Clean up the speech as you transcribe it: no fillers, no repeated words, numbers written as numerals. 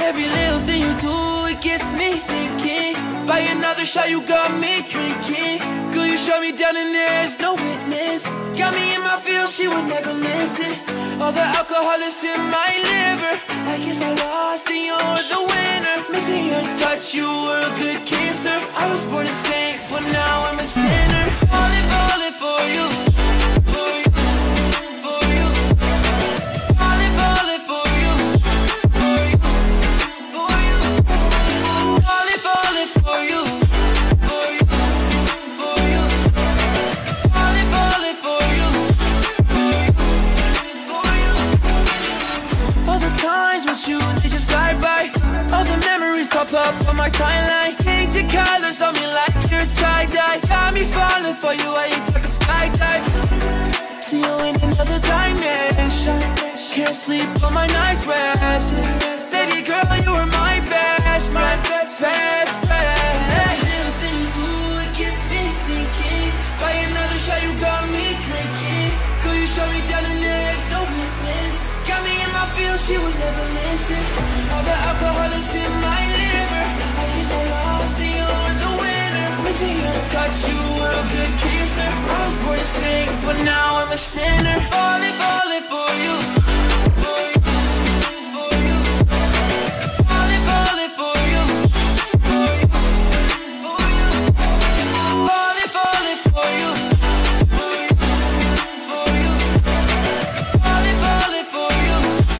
Every little thing you do, it gets me thinking. By another shot, you got me drinking. Girl, you shut me down and there's no witness. Got me in my feels, she would never listen. All the alcohol is in my liver. I guess I lost and you're the winner. Missing your touch, you were a good kisser. I was born a saint, but now I'm a sinner. Falling for you. For you, for you. Falling for you. For you, for you. Falling for you. For you, for you. Falling for you. For you, for you. All the times with you, they just fly by. All the memories pop up on my timeline. Change your colors on me like you're tie-dye. Got me falling for you, I ain't talking skydive. See you in another dimension. Can't sleep on my night's rest. Baby girl, you were my best friend. Best friend. Every little thing you do, it gets me thinking. By another shot, you got me drinking. Girl, you shut me down and there's no witness. Got me in my feels, she would never listen. All the alcohol is in my liver. I guess I lost and you're the winner. Missing your touch, you were a good kisser. I was born to sing, but now I'm a sinner.